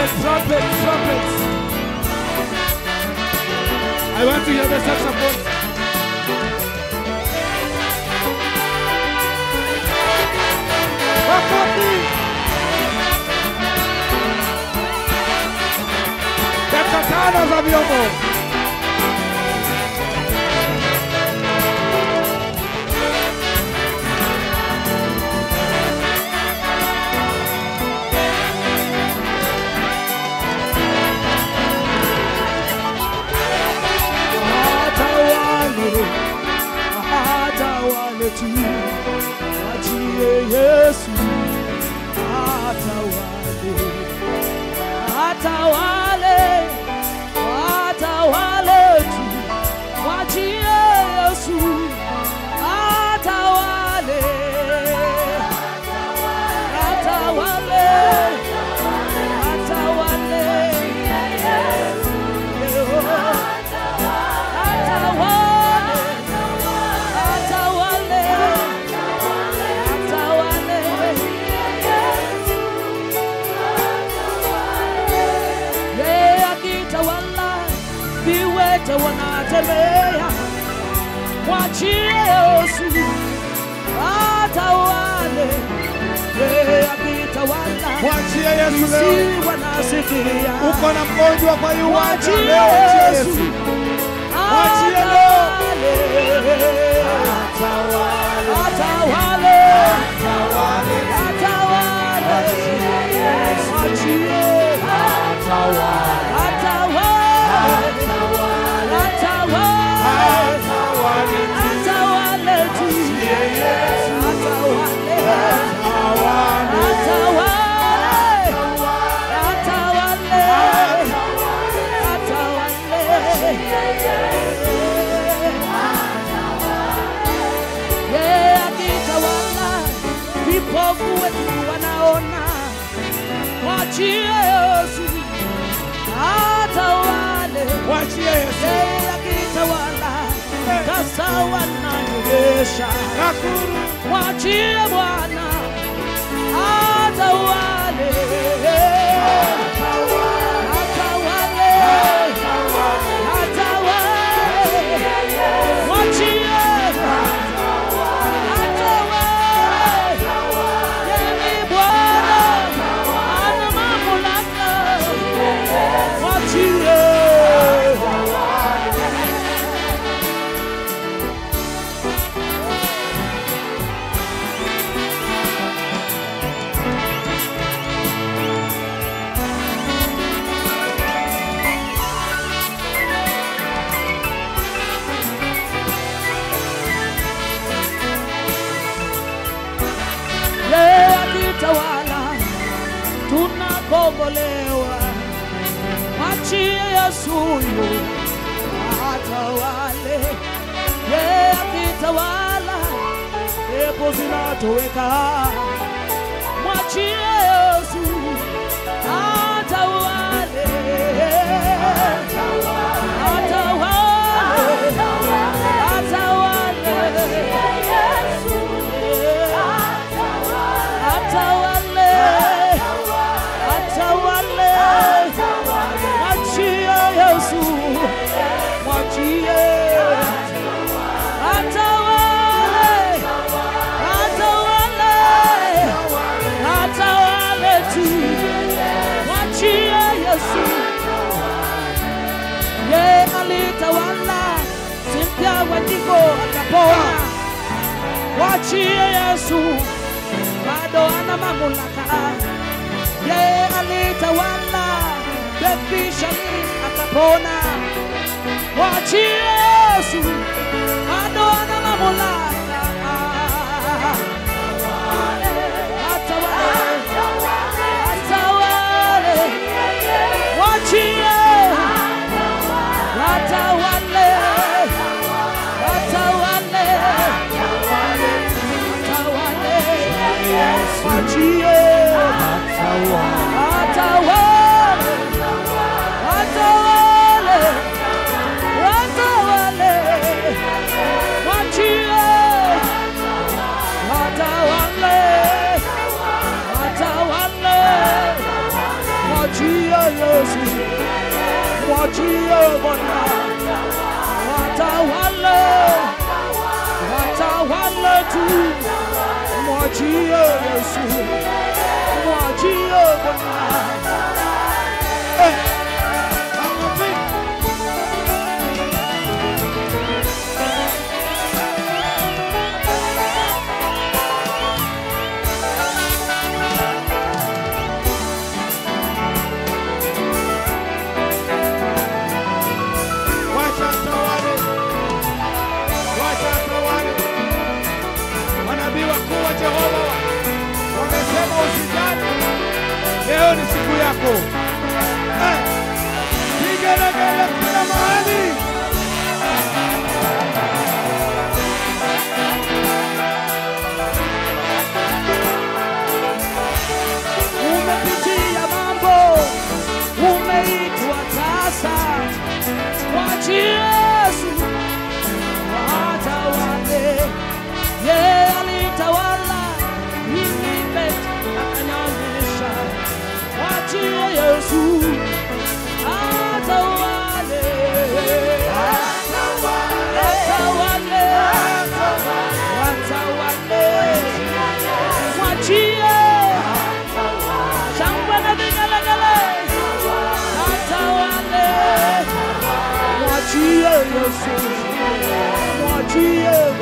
trumpets. I want to hear the saxophone. Dakika tano za vyombo. Wachie Yesu atawale tu. Wachie Yesu atawale. Viwete wanatembea, mwachie Yesu atawale. Akitawala, mwachie Yesu leo. Wanasikia uko na mgonjwa kwa uwanja leo, mwachie Yesu. Mwachie leo. Atawale. Vipofu wetu wanaona, mwachie Yesu atawale. Mwachie Yesu akitawala, kasa wananyesha. Mwachie Bwana atawale. Tawala, tunakombolewa. Mwachie Yesu atawale. Akitawala, pepo zinatoweka. Mwachie Yesu atawale. Alitawala, Cynthia Wanjigo atapona. Mwachie Yesu bado ana mamlaka. Alitawala, Baby Shamiri atapona. Mwachie Yesu bado ana mamlaka. Watch wetu, mwachie Yesu, mwachie Bwana. Jehova wamesema usijali, leo ni siku yako. Vigelegele kila mahali. Umepitia mambo, umeitwa tasa, mwachie Yesu atawale. Yeye alitawala milele akanyamisha, mwachie Yesu atawale. Atawale, mwachie shangwe na vigelegele. Atawale, mwachie Yesu, mwachie